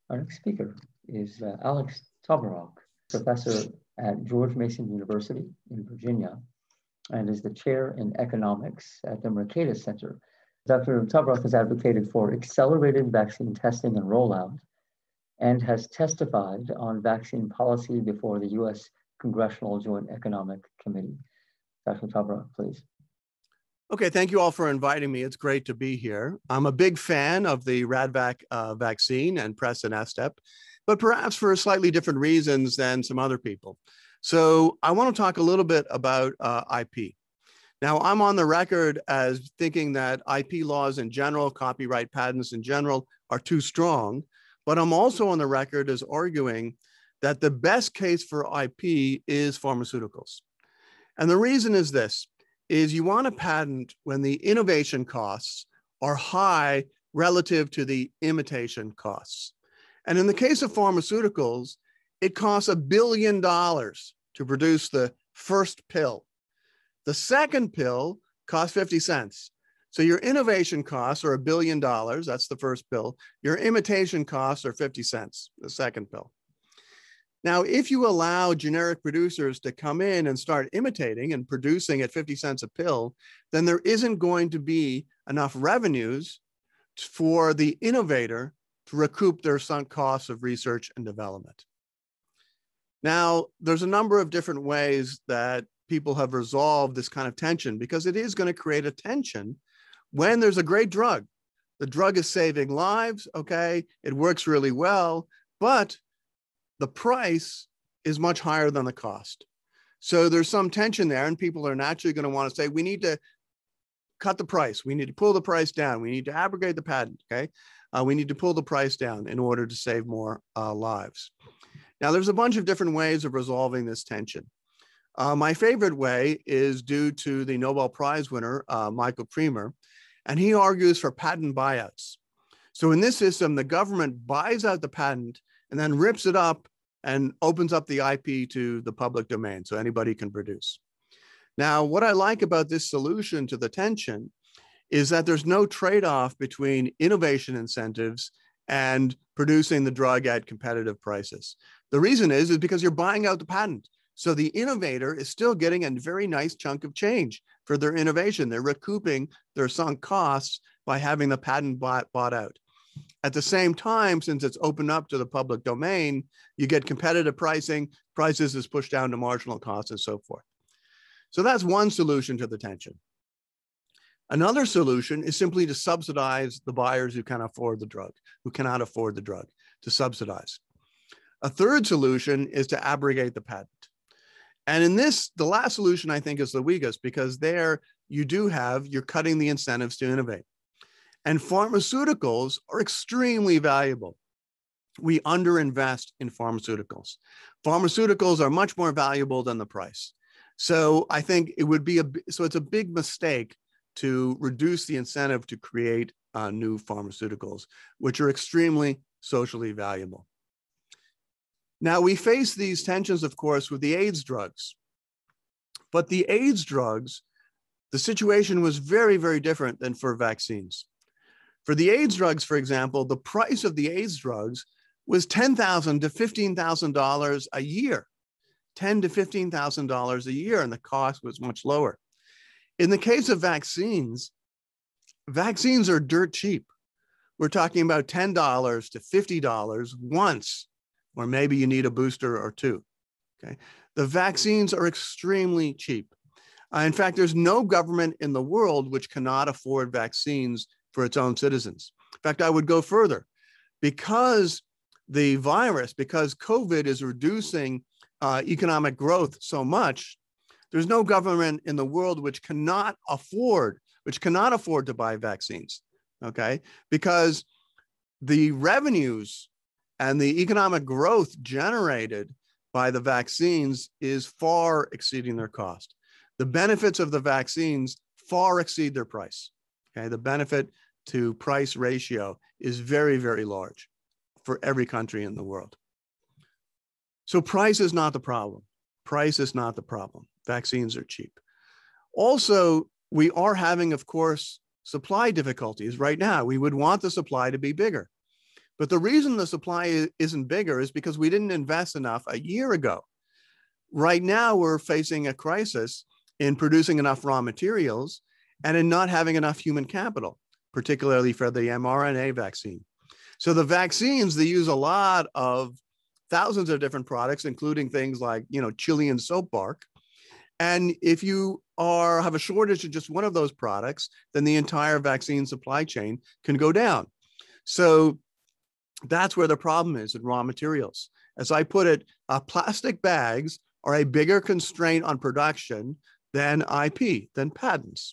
Our next speaker is Alex Tabarrok, professor at George Mason University in Virginia, and is the chair in economics at the Mercatus Center. Dr. Tabarrok has advocated for accelerated vaccine testing and rollout and has testified on vaccine policy before the U.S. Congressional Joint Economic Committee. Dr. Tabarrok, please. Okay, thank you all for inviting me. It's great to be here. I'm a big fan of the RaDVaC vaccine and PRESS and STEP, but perhaps for slightly different reasons than some other people. So I want to talk a little bit about IP. Now, I'm on the record as thinking that IP laws in general, copyright patents in general, are too strong, but I'm also on the record as arguing that the best case for IP is pharmaceuticals. And the reason is this. Is you want a patent when the innovation costs are high relative to the imitation costs. And in the case of pharmaceuticals, it costs $1 billion to produce the first pill. The second pill costs 50 cents. So your innovation costs are $1 billion, that's the first pill. Your imitation costs are 50 cents, the second pill. Now, if you allow generic producers to come in and start imitating and producing at 50 cents a pill, then there isn't going to be enough revenues for the innovator to recoup their sunk costs of research and development. Now, there's a number of different ways that people have resolved this kind of tension because it is going to create a tension when there's a great drug. The drug is saving lives, okay? It works really well, but the price is much higher than the cost. So there's some tension there, and people are naturally going to want to say, we need to cut the price. We need to pull the price down. We need to abrogate the patent, okay? We need to pull the price down in order to save more lives. Now, there's a bunch of different ways of resolving this tension. My favorite way is due to the Nobel Prize winner, Michael Kremer, and he argues for patent buyouts. So in this system, the government buys out the patent and then rips it up and opens up the IP to the public domain so anybody can produce. Now, what I like about this solution to the tension is that there's no trade-off between innovation incentives and producing the drug at competitive prices. The reason is because you're buying out the patent. So the innovator is still getting a very nice chunk of change for their innovation. They're recouping their sunk costs by having the patent bought out. At the same time, since it's opened up to the public domain, you get competitive pricing, prices is pushed down to marginal costs and so forth. So that's one solution to the tension. Another solution is simply to subsidize the buyers who can afford the drug, who cannot afford the drug, to subsidize. A third solution is to abrogate the patent. And in this, the last solution I think is the weakest because there you're cutting the incentives to innovate. And pharmaceuticals are extremely valuable. We underinvest in pharmaceuticals. Pharmaceuticals are much more valuable than the price. So I think it would be it's a big mistake to reduce the incentive to create new pharmaceuticals, which are extremely socially valuable. Now we face these tensions, of course, with the AIDS drugs. But the AIDS drugs, the situation was very, very different than for vaccines. For the AIDS drugs, for example, the price of the AIDS drugs was $10,000 to $15,000 a year, $10,000 to $15,000 a year, and the cost was much lower. In the case of vaccines, vaccines are dirt cheap. We're talking about $10 to $50 once, or maybe you need a booster or two, okay? The vaccines are extremely cheap. In fact, there's no government in the world which cannot afford vaccines for its own citizens. In fact, I would go further. Because the virus, because COVID is reducing economic growth so much, there's no government in the world which cannot afford to buy vaccines, okay? Because the revenues and the economic growth generated by the vaccines is far exceeding their cost. The benefits of the vaccines far exceed their price. Okay, the benefit to price ratio is very, very large for every country in the world. So price is not the problem. Price is not the problem. Vaccines are cheap. Also, we are having, of course, supply difficulties right now. We would want the supply to be bigger. But the reason the supply isn't bigger is because we didn't invest enough a year ago. Right now, we're facing a crisis in producing enough raw materials and in not having enough human capital, particularly for the mRNA vaccine. So the vaccines, they use a lot of thousands of different products, including things like, Chilean soap bark. And if you have a shortage of just one of those products, then the entire vaccine supply chain can go down. So that's where the problem is in raw materials. As I put it, plastic bags are a bigger constraint on production than IP, than patents.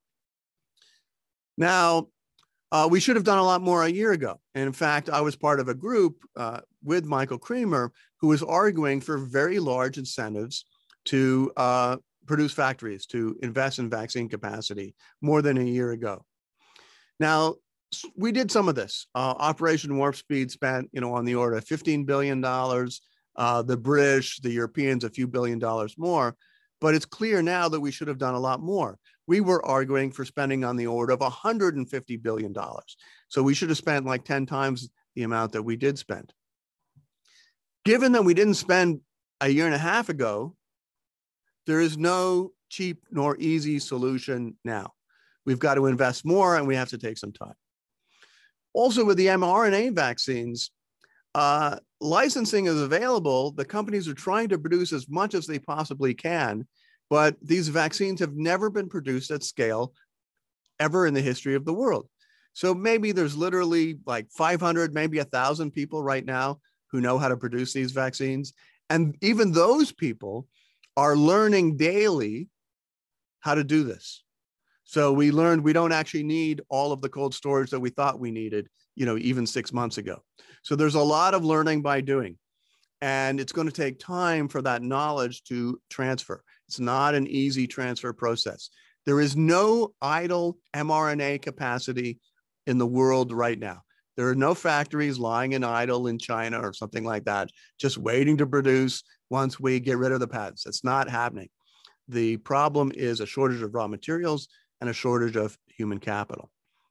Now, we should have done a lot more a year ago. And in fact, I was part of a group with Michael Kremer who was arguing for very large incentives to produce factories, to invest in vaccine capacity more than a year ago. Now, we did some of this. Operation Warp Speed spent, on the order of $15 billion. The British, the Europeans, a few $billion more. But it's clear now that we should have done a lot more. We were arguing for spending on the order of $150 billion. So we should have spent like 10 times the amount that we did spend. Given that we didn't spend a year and a half ago, there is no cheap nor easy solution now. We've got to invest more and we have to take some time. Also with the mRNA vaccines, licensing is available. The companies are trying to produce as much as they possibly can, but these vaccines have never been produced at scale ever in the history of the world. So maybe there's literally like 500, maybe 1,000 people right now who know how to produce these vaccines. And even those people are learning daily how to do this. So we learned we don't actually need all of the cold storage that we thought we needed, even 6 months ago. So there's a lot of learning by doing, and it's going to take time for that knowledge to transfer. It's not an easy transfer process. There is no idle mRNA capacity in the world right now. There are no factories lying in idle in China or something like that, just waiting to produce once we get rid of the patents. It's not happening. The problem is a shortage of raw materials and a shortage of human capital.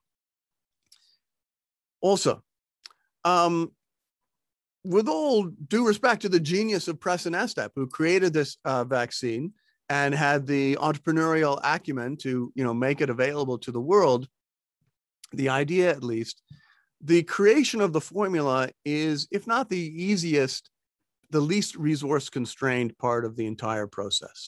Also, with all due respect to the genius of Prof. who created this vaccine and had the entrepreneurial acumen to make it available to the world, the idea at least, the creation of the formula is, if not the easiest, the least resource constrained part of the entire process.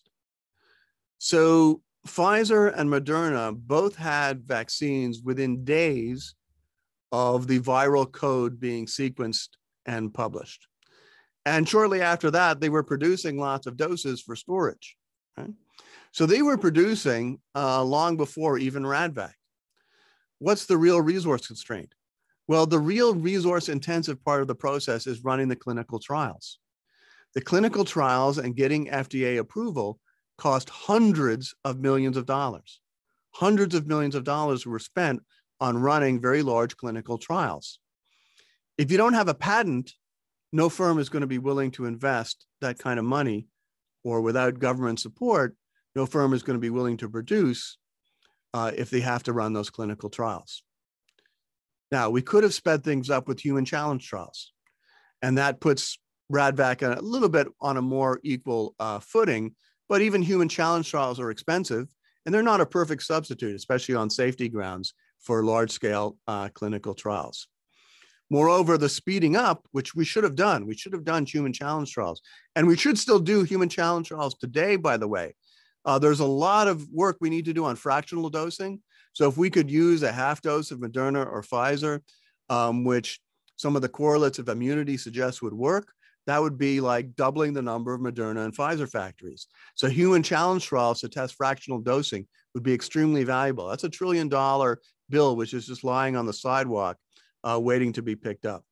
So Pfizer and Moderna both had vaccines within days of the viral code being sequenced and published. And shortly after that, they were producing lots of doses for storage. Right? So they were producing long before even RaDVaC. What's the real resource constraint? Well, the real resource intensive part of the process is running the clinical trials. The clinical trials and getting FDA approval cost hundreds of millions of dollars. Hundreds of millions of dollars were spent on running very large clinical trials. If you don't have a patent, no firm is going to be willing to invest that kind of money, or without government support, no firm is going to be willing to produce if they have to run those clinical trials. Now, we could have sped things up with human challenge trials, and that puts RaDVaC a little bit on a more equal footing, but even human challenge trials are expensive, and they're not a perfect substitute, especially on safety grounds for large-scale clinical trials. Moreover, the speeding up, which we should have done human challenge trials, and we should still do human challenge trials today, by the way. There's a lot of work we need to do on fractional dosing. So if we could use a half dose of Moderna or Pfizer, which some of the correlates of immunity suggest would work, that would be like doubling the number of Moderna and Pfizer factories. So human challenge trials to test fractional dosing would be extremely valuable. That's $1 trillion bill, which is just lying on the sidewalk, waiting to be picked up.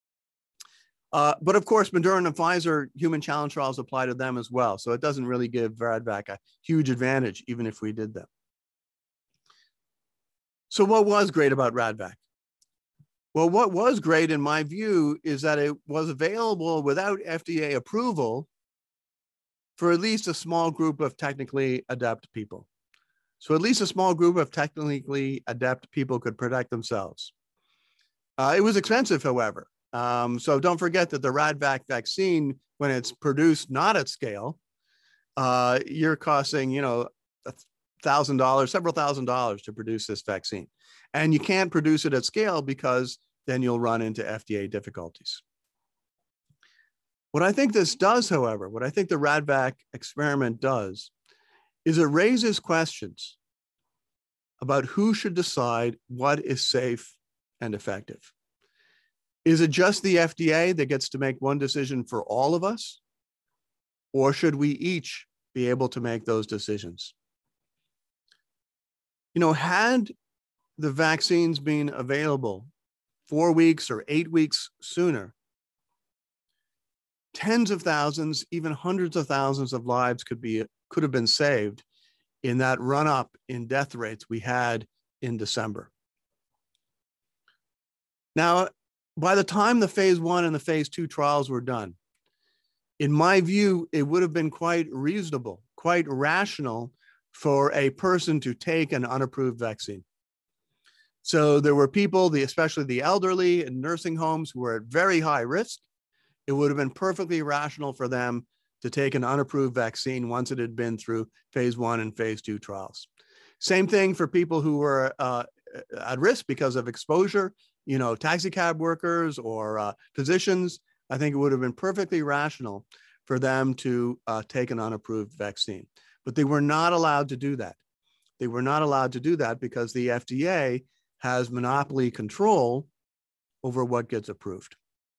But of course, Moderna and Pfizer human challenge trials apply to them as well. So it doesn't really give RaDVaC a huge advantage, even if we did them. So what was great about RaDVaC? Well, what was great in my view is that it was available without FDA approval for at least a small group of technically adept people. So at least a small group of technically adept people could protect themselves. It was expensive, however. So don't forget that the RaDVaC vaccine, when it's produced not at scale, you're costing, $1,000, several $1,000s to produce this vaccine. And you can't produce it at scale because then you'll run into FDA difficulties. What I think this does, however, what I think the RaDVaC experiment does, is it raises questions about who should decide what is safe and effective. Is it just the FDA that gets to make one decision for all of us? Or should we each be able to make those decisions? Had the vaccines been available 4 weeks or 8 weeks sooner, tens of thousands, even hundreds of thousands of lives could have been saved in that run-up in death rates we had in December. Now, by the time the phase 1 and the phase 2 trials were done, in my view, it would have been quite reasonable, quite rational for a person to take an unapproved vaccine. So there were people, especially the elderly in nursing homes, who were at very high risk. It would have been perfectly rational for them to take an unapproved vaccine once it had been through phase 1 and phase 2 trials. Same thing for people who were at risk because of exposure, taxi cab workers or physicians. I think it would have been perfectly rational for them to take an unapproved vaccine. But they were not allowed to do that. They were not allowed to do that because the FDA has monopoly control over what gets approved.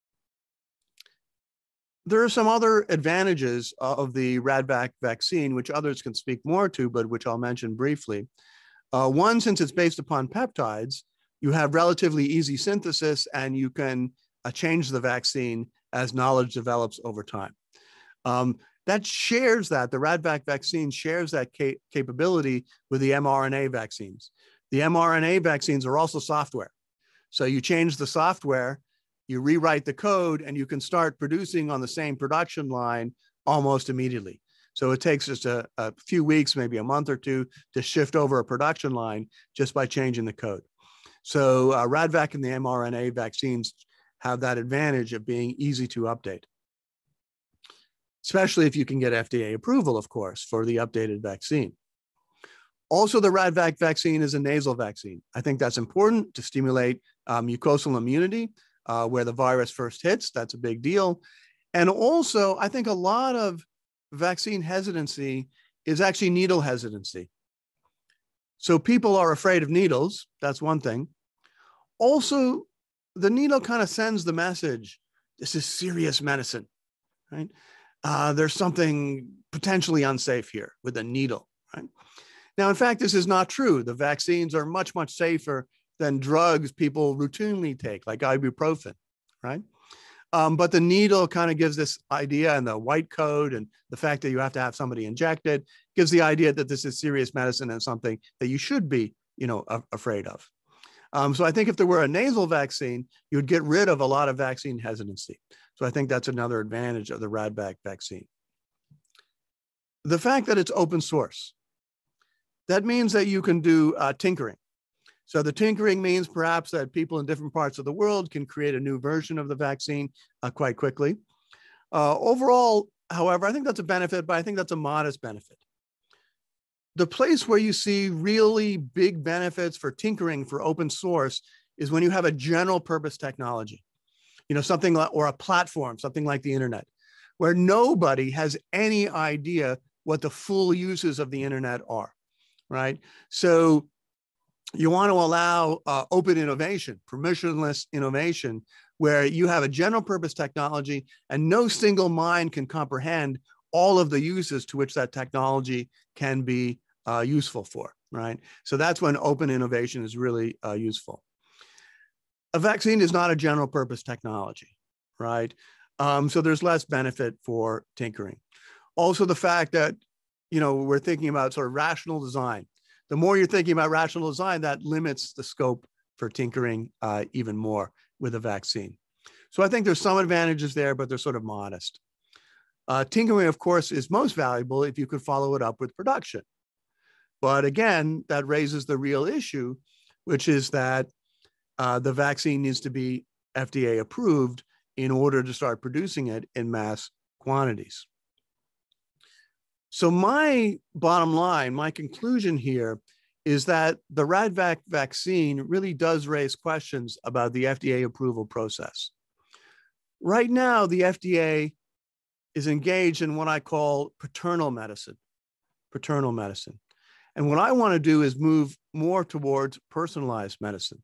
There are some other advantages of the RaDVaC vaccine, which others can speak more to, but which I'll mention briefly. One, since it's based upon peptides, you have relatively easy synthesis and you can change the vaccine as knowledge develops over time. The RaDVaC vaccine shares that capability with the mRNA vaccines. The mRNA vaccines are also software. So you change the software, you rewrite the code, and you can start producing on the same production line almost immediately. So it takes just a few weeks, maybe a month or two, to shift over a production line just by changing the code. So RaDVaC and the mRNA vaccines have that advantage of being easy to update, especially if you can get FDA approval, of course, for the updated vaccine. Also, the RaDVaC vaccine is a nasal vaccine. I think that's important to stimulate mucosal immunity where the virus first hits. That's a big deal. And also, I think a lot of vaccine hesitancy is actually needle hesitancy. So people are afraid of needles. That's one thing. Also, the needle kind of sends the message, this is serious medicine, right? There's something potentially unsafe here with a needle, right? Now, in fact, this is not true. The vaccines are much, much safer than drugs people routinely take, like ibuprofen, right? But the needle kind of gives this idea, and the white code and the fact that you have to have somebody injected gives the idea that this is serious medicine and something that you should be, afraid of. So I think if there were a nasal vaccine, you'd get rid of a lot of vaccine hesitancy. So I think that's another advantage of the RaDVaC vaccine. The fact that it's open source, that means that you can do tinkering. So the tinkering means perhaps that people in different parts of the world can create a new version of the vaccine quite quickly. Overall, however, I think that's a benefit, but I think that's a modest benefit. The place where you see really big benefits for tinkering for open source is when you have a general purpose technology, something like, or a platform, something like the internet, where nobody has any idea what the full uses of the internet are, right? So you want to allow open innovation, permissionless innovation, where you have a general purpose technology and no single mind can comprehend all of the uses to which that technology can be useful for, right? So that's when open innovation is really useful. A vaccine is not a general purpose technology, right? So there's less benefit for tinkering. Also the fact that, we're thinking about sort of rational design. The more you're thinking about rational design, that limits the scope for tinkering even more with a vaccine. So I think there's some advantages there, but they're sort of modest. Tinkering, of course, is most valuable if you could follow it up with production. But again, that raises the real issue, which is that the vaccine needs to be FDA approved in order to start producing it in mass quantities. So my bottom line, my conclusion here is that the RaDVaC vaccine really does raise questions about the FDA approval process. Right now, the FDA is engaged in what I call paternal medicine. And what I want to do is move more towards personalized medicine.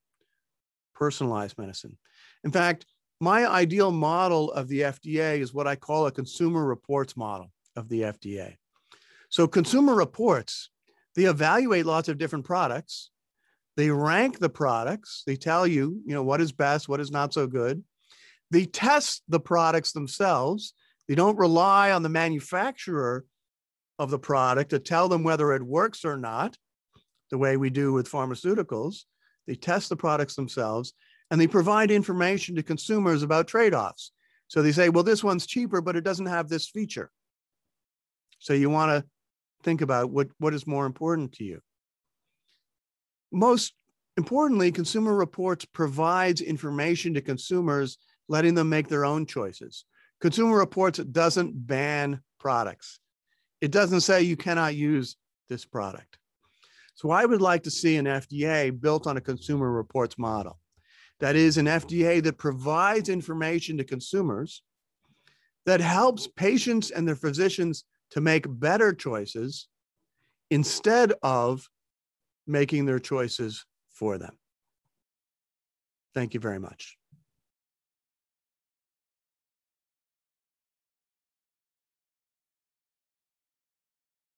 In fact, my ideal model of the FDA is what I call a consumer reports model of the FDA. So consumer reports, they evaluate lots of different products. They rank the products. They tell you, what is best, what is not so good. They test the products themselves. They don't rely on the manufacturer of the product to tell them whether it works or not, the way we do with pharmaceuticals. They test the products themselves, and they provide information to consumers about trade-offs. So they say, well, this one's cheaper, but it doesn't have this feature. So you want to think about what is more important to you. Most importantly, Consumer Reports provides information to consumers, letting them make their own choices. Consumer Reports doesn't ban products. It doesn't say you cannot use this product. So I would like to see an FDA built on a Consumer Reports model. That is, an FDA that provides information to consumers, that helps patients and their physicians to make better choices instead of making their choices for them. Thank you very much.